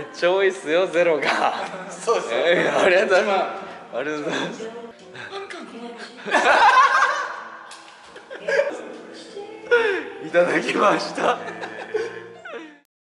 ちゃ多いっすよ、ゼロが。 そうですよ。 ありがとうございます。ありがとうございます。いただきました。